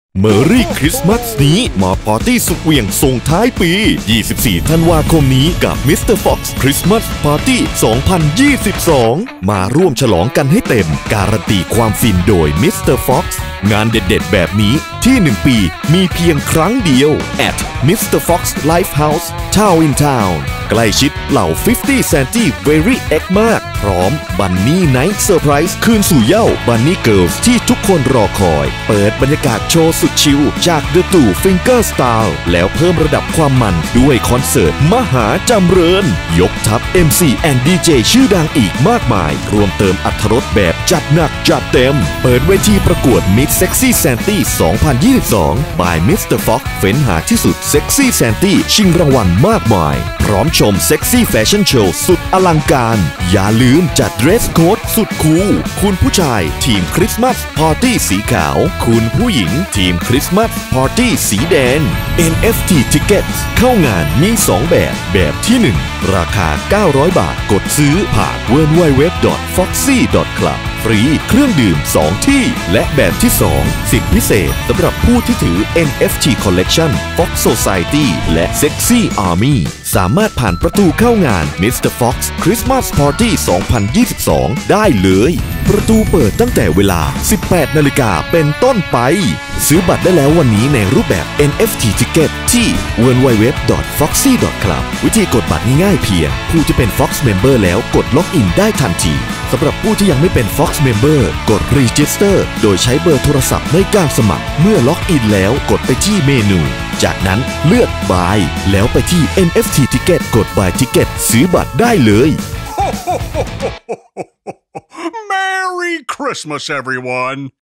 เมอรี่คริสต์มาสนี้มาปาร์ตี้สุดเหวี่ยงส่งท้ายปี 24 ธันวาคมนี้กับ Mr. Fox Christmas Party 2022 มาร่วมฉลองกันให้เต็มการันตีความฟินโดย Mr. Fox งานเด็ดๆแบบนี้ที่ 1 ปีมีเพียงครั้งเดียว at Mr. Fox Lifehouse Town in Town ใกล้ชิดเหล่า 50 Santy Very X มากพร้อมบันนี่ไนท์เซอร์ไพรส์คืนสู่เหย้าบันนี่เกิร์ลที่ทุกคนรอคอยเปิดบรรยากาศโชว์สุดชิลจาก The ตู่ฟิงเกอร์สไตล์แล้วเพิ่มระดับความมันด้วยคอนเสิร์ตมหาจำเริญยกทัพ MC and DJ ชื่อดังอีกมากมายรวมเติมอรรถรสแบบจัดหนักจัดเต็มเปิดเวทีประกวด Mid Sexy Santy 2022 by Mr. Fox เฟ้นหาที่สุด Sexy Santy ชิงรางวัลมากมายพร้อมชม Sexy Fashion Show สุดอลังการอย่าลืมจัด Dress Code สุดคูลคุณผู้ชายทีมคริสต์มาสพาร์ตี้สีขาวคุณผู้หญิงทีมคริสต์มาสพาร์ตี้สีแดง NFT Tickets เข้างานมี 2 แบบที่ 1 ราคา 900 บาทกดซื้อผ่าน www.foxy.club ฟรีเครื่องดื่ม 2 ที่และแบบที่ 2 สิทธิพิเศษสำหรับผู้ที่ถือ NFT Collection Fox Society และ Sexy Army สามารถผ่านประตูเข้างาน Mr. Fox Christmas Party 2022 ได้เลยประตูเปิดตั้งแต่เวลา 18 นาฬิกาเป็นต้นไปซื้อบัตรได้แล้ววันนี้ในรูปแบบ NFT Ticket ที่ www.foxy.club วิธีกดบัตรง่ายๆเพียงผู้ที่เป็น Fox Member แล้วกดล็อกอินได้ทันทีสำหรับผู้ที่ยังไม่เป็น Fox Member กด Register โดยใช้เบอร์โทรศัพท์ในการสมัครเมื่อล็อกอินแล้วกดไปที่เมนูจากนั้นเลือก Buy แล้วไปที่ NFT Ticket กด Buy Ticket ซื้อบัตรได้เลย Merry Christmas, everyone!